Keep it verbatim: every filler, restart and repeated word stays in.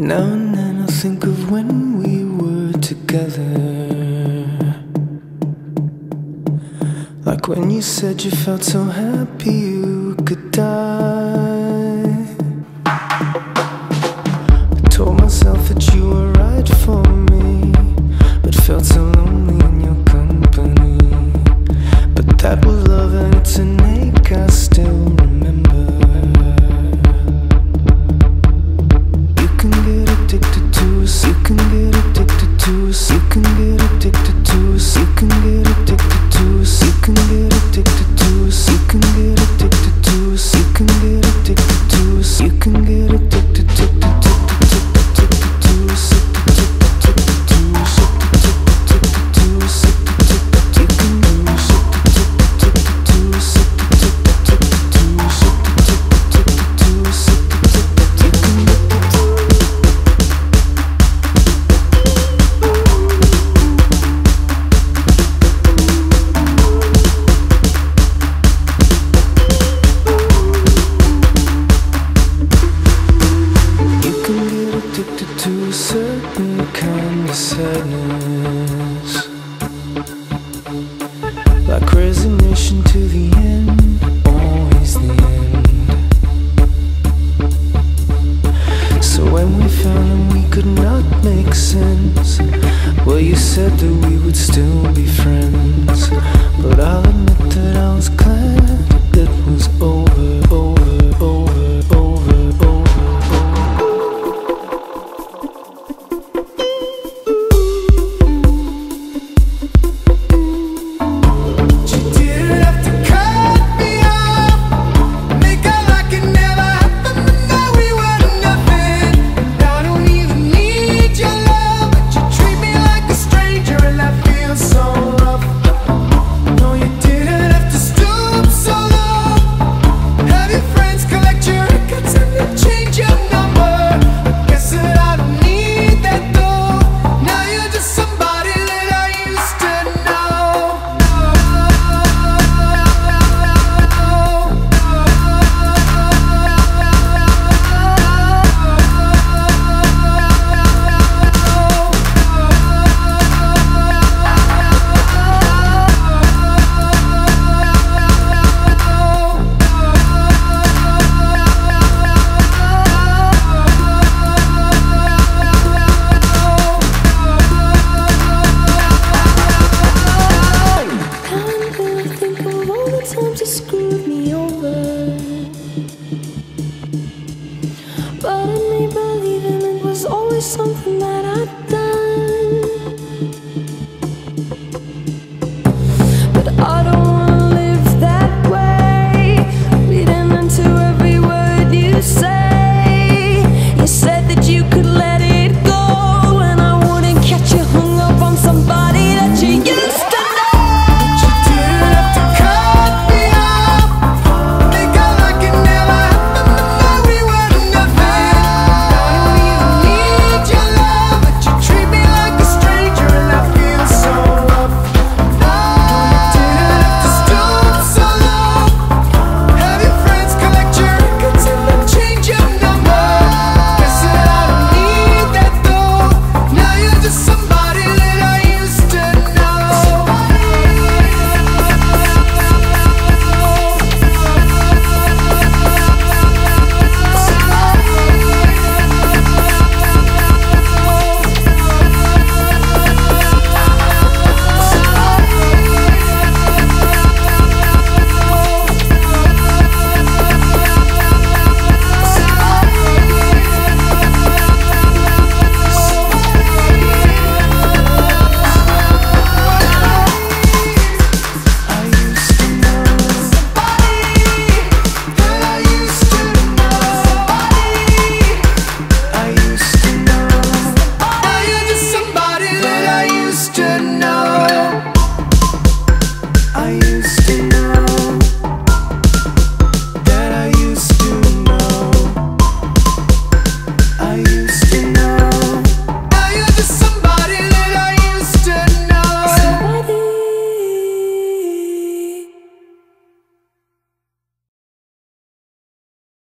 Now and then I think of when we were together, like when you said you felt so happy you could die. I told myself that you were right for me, but felt so lonely in your company. But that was love and it's an ache I still remember. You can get addicted to us, you can get addicted to us, you can get addicted to us, you can get addicted to us, you can get addicted to us, you can get addicted to us, you can get addicted to us, you can get addicted to to a certain kind of sadness, like resignation to the end, always the end. So when we found that we could not make sense, well, you said that we would still be friends. But I'll admit that I was glad it was over, over, over, over, over. Times you screwed me over, but in me believing it was always something that I'd done.